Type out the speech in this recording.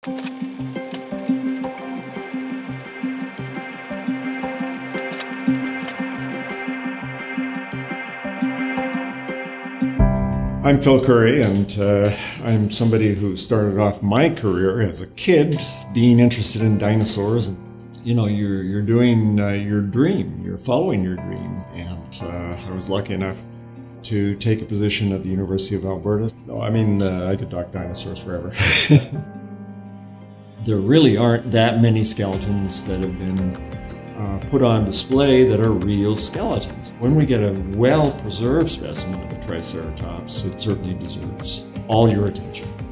I'm Phil Currie, and I'm somebody who started off my career as a kid being interested in dinosaurs. You know, you're doing your dream, you're following your dream, and I was lucky enough to take a position at the University of Alberta. I mean, I could talk dinosaurs forever. There really aren't that many skeletons that have been put on display that are real skeletons. When we get a well-preserved specimen of a Triceratops, it certainly deserves all your attention.